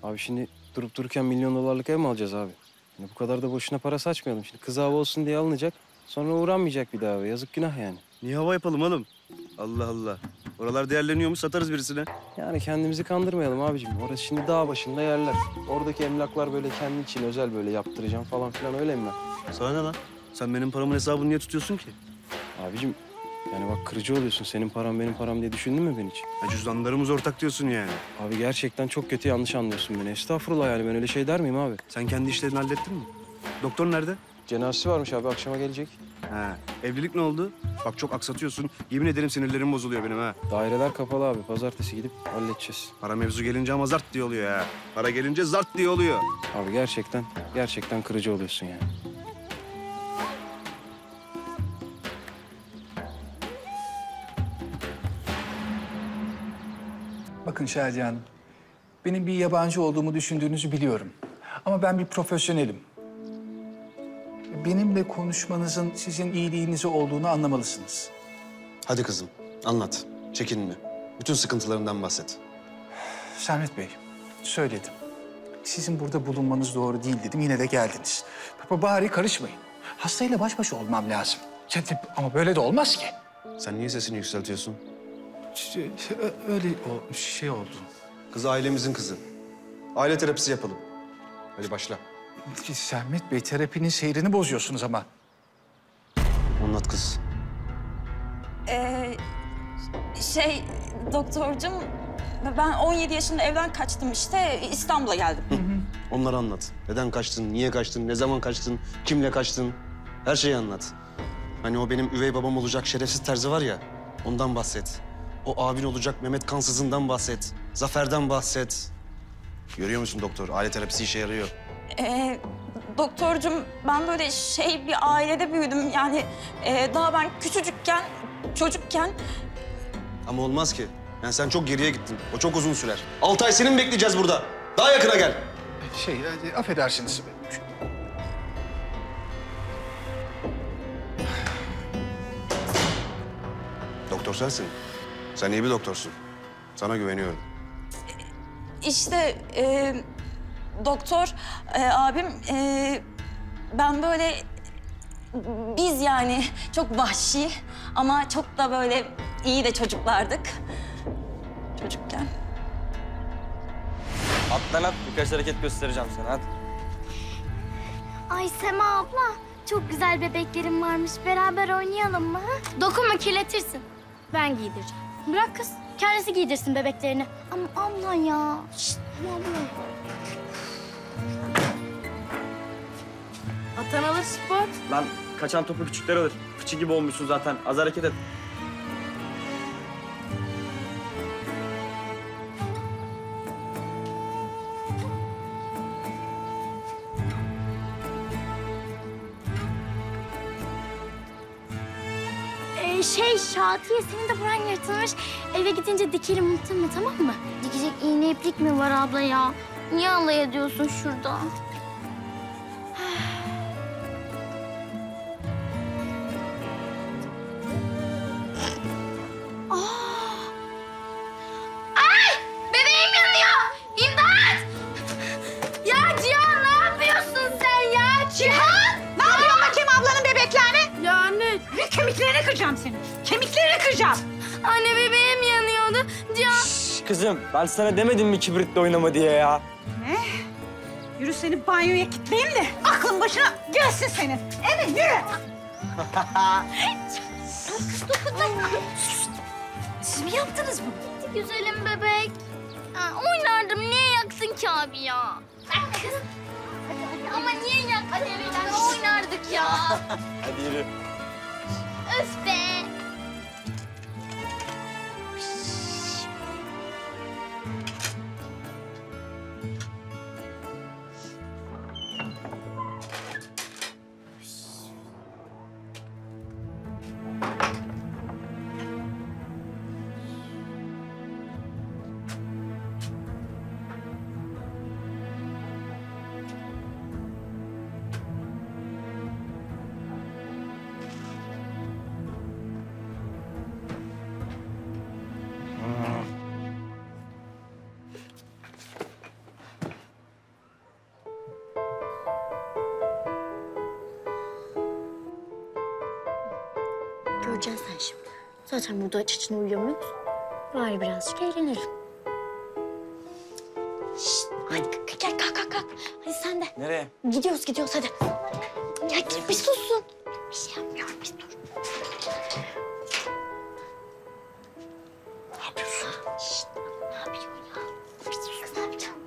Abi şimdi durup dururken milyon dolarlık ev mi alacağız abi? Yani bu kadar da boşuna para saçmayalım. Şimdi kız hava olsun diye alınacak. Sonra uğranmayacak bir daha eve. Yazık günah yani. Niye hava yapalım oğlum? Allah Allah. Oralar değerleniyormuş, satarız birisine. Yani kendimizi kandırmayalım abicim. Orası şimdi dağ başında yerler. Oradaki emlaklar böyle kendi için özel böyle yaptıracağım falan filan öyle emlak. Sana ne lan? Sen benim paramın hesabını niye tutuyorsun ki? Abicim yani bak kırıcı oluyorsun. Senin param benim param diye düşündün mü ben hiç? Ha, cüzdanlarımız ortak diyorsun yani. Abi gerçekten çok kötü yanlış anlıyorsun beni. Estağfurullah yani ben öyle şey der miyim abi? Sen kendi işlerini hallettin mi? Doktor nerede? Cenazesi varmış abi akşama gelecek. Ha, evlilik ne oldu? Bak çok aksatıyorsun. Yemin ederim sinirlerim bozuluyor benim ha. Daireler kapalı abi. Pazartesi gidip halledeceğiz. Para mevzu gelince ama zart diye oluyor ha. Para gelince zart diye oluyor. Abi gerçekten kırıcı oluyorsun yani. Bakın Şadiye Hanım, benim bir yabancı olduğumu düşündüğünüzü biliyorum. Ama ben bir profesyonelim. Benimle konuşmanızın sizin iyiliğinize olduğunu anlamalısınız. Hadi kızım, anlat. Çekinme. Bütün sıkıntılarından bahset. Sermet Bey, söyledim. Sizin burada bulunmanız doğru değil dedim, yine de geldiniz. Bari karışmayın. Hastayla baş başa olmam lazım. Ama böyle de olmaz ki. Sen niye sesini yükseltiyorsun? Öyle şey oldu. Kız ailemizin kızı. Aile terapisi yapalım. Hadi başla. Sermet Bey, terapinin seyrini bozuyorsunuz ama. Anlat kız. Doktorcum, ben 17 yaşında evden kaçtım işte, İstanbul'a geldim. Onları anlat. Neden kaçtın, niye kaçtın, ne zaman kaçtın, kimle kaçtın? Her şeyi anlat. Hani o benim üvey babam olacak şerefsiz terzi var ya, ondan bahset. O abin olacak Mehmet Kansız'ından bahset. Zafer'den bahset. Görüyor musun doktor? Aile terapisi işe yarıyor. Doktorcum, ben böyle bir ailede büyüdüm. Yani daha ben çocukken... Ama olmaz ki. Yani sen çok geriye gittin. O çok uzun sürer. 6 ay seni mi bekleyeceğiz burada? Daha yakına gel. Affedersiniz. Doktor sensin. Sen iyi bir doktorsun. Sana güveniyorum. İşte doktor abim, ben böyle... Biz yani çok vahşi ama çok da böyle iyi de çocuklardık çocukken. At lan at. Birkaç hareket göstereceğim sana hadi. Ay Sema abla, çok güzel bebeklerim varmış. Beraber oynayalım mı? Ha? Dokunma, kirletirsin. Ben giydireceğim. Bırak kız, kendisi giydirsin bebeklerini. Ama abla ya. Şişt, abla. Atan alır spor. Lan kaçan topu küçükler alır. Fıçı gibi olmuşsun zaten. Az hareket et. Şatiye, senin de buran yırtılmış. Eve gidince dikelim, unutma, tamam mı? Dikecek iğne iplik mi var abla ya? Niye alay ediyorsun şurada? Bebeğim yanıyor! İmdat! Ya Cihan, ne yapıyorsun sen ya? Cihan! Ne yapıyorsun bakayım ablanın bebeklerini? Ya anne. Kemiklerini kıracağım senin. Kemiklerini kıracağım. Anne, bebeğim yanıyordu. Cihan. Şş, kızım ben sana demedim mi kibritle oynama diye ya? Ne? Yürü seni banyoya kilitleyeyim de aklın başına gelsin senin. Evet yürü. Siz mi yaptınız bunu? Güzelim bebek. Oynardım. Niye yaksın ki abi ya? Kız. Hadi. Ama niye yaksın? Hadi oynardık ya. Hadi yürü. Öf be. Göreceksin sen şimdi. Zaten burada aç içine uyuyamıyoruz. Bari birazcık eğlenelim. Şişt, hadi gel kalk. Hadi sen de. Nereye? Gidiyoruz hadi. Ya git bir sussun. Bir şey yapmıyorum biz dur. Ne yapıyorsun? Şişt, ne yapıyorsun ya? Bir sus ne yapacağım?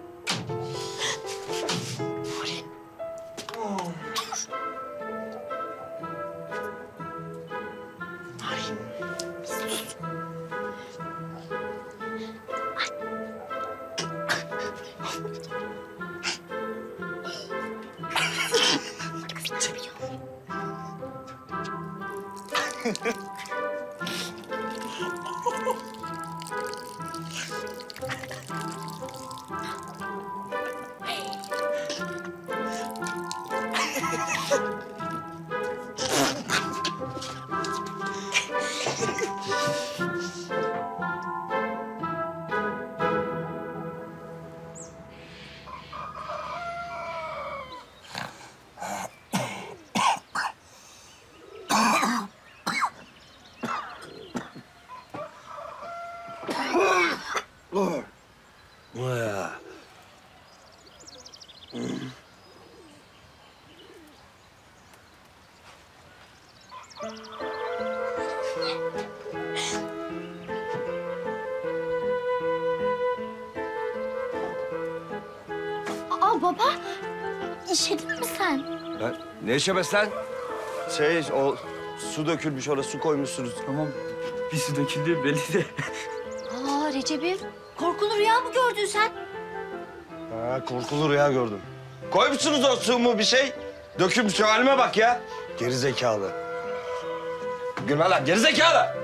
Aa baba, işedin mi sen? Ne işemez lan? O su dökülmüş orada, su koymuşsunuz. Tamam. Bir su döküldü belli de. Aa Recep'im, korkulu rüya mı gördün sen? Ha, korkulu rüya gördüm. Koymuşsunuz o su mu bir şey? Dökülmüş şu halime bak ya. Geri zekalı. Gülme lan, geri zekalı.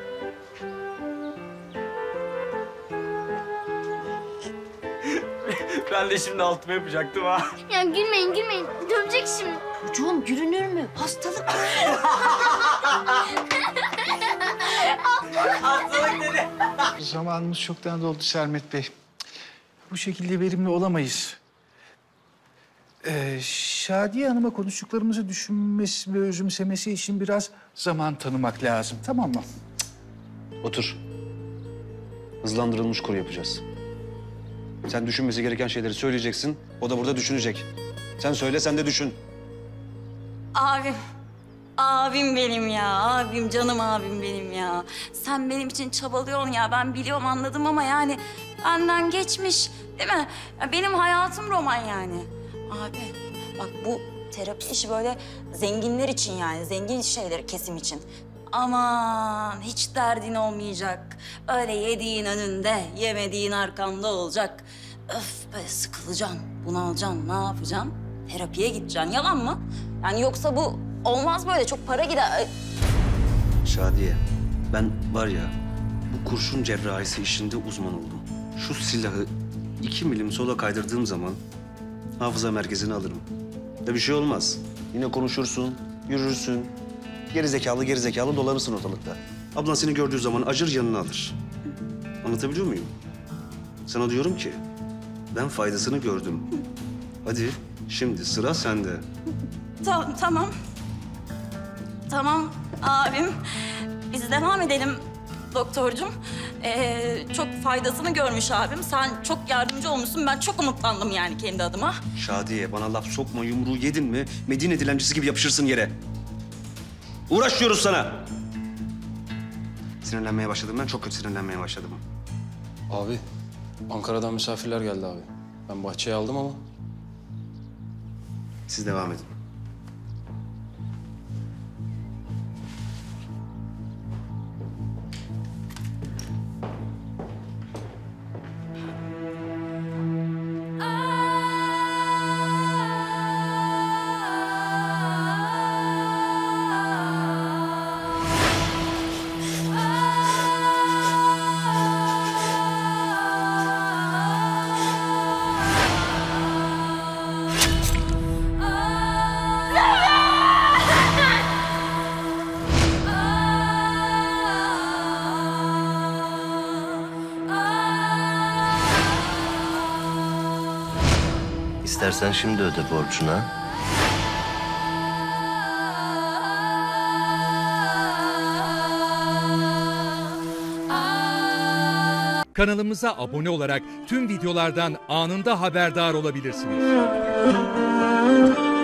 Ben de şimdi altıma yapacaktım ha. Ya gülmeyin, dövecek şimdi. Çocuğum gülünür mü? Hastalık. Hastalık dedi. Zamanımız çoktan doldu Sermet Bey. Bu şekilde verimli olamayız. Şadiye Hanım'a konuştuklarımızı düşünmesi ve özümsemesi için biraz zaman tanımak lazım. Tamam mı? Otur. Hızlandırılmış kur yapacağız. Sen düşünmesi gereken şeyleri söyleyeceksin. O da burada düşünecek. Sen söyle, sen de düşün. Abim. Abim benim ya. Abim, canım abim benim ya. Sen benim için çabalıyorsun ya. Ben biliyorum, anladım ama yani benden geçmiş. Değil mi? Ya benim hayatım roman yani. Abi bak bu terapi işi böyle zenginler için yani. Zengin şeyleri kesim için. Aman hiç derdin olmayacak. Öyle yediğin önünde, yemediğin arkanda olacak. Öf böyle sıkılacaksın, bunalacaksın, ne yapacaksın? Terapiye gideceksin, yalan mı? Yani yoksa bu olmaz böyle, çok para gider. Şadiye, ben var ya bu kurşun cerrahisi işinde uzman oldum. Şu silahı 2 milim sola kaydırdığım zaman hafıza merkezine alırım. Ya bir şey olmaz. Yine konuşursun, yürürsün. Geri zekalı dolanırsın ortalıkta. Ablan seni gördüğü zaman acır yanına alır. Anlatabiliyor muyum? Sana diyorum ki ben faydasını gördüm. Hadi şimdi sıra sende. Tamam. Tamam abim. Biz devam edelim doktorcum. Çok faydasını görmüş abim. Sen çok yardımcı olmuşsun. Ben çok umutlandım yani kendi adıma. Şadiye bana laf sokma, yumruğu yedin mi Medine dilencisi gibi yapışırsın yere. Uğraşıyoruz sana. Sinirlenmeye başladım ben, çok kötü sinirlenmeye başladım. Abi, Ankara'dan misafirler geldi abi. Ben bahçeye aldım ama Siz devam edin. İstersen şimdi öde borcuna. Kanalımıza abone olarak tüm videolardan anında haberdar olabilirsiniz.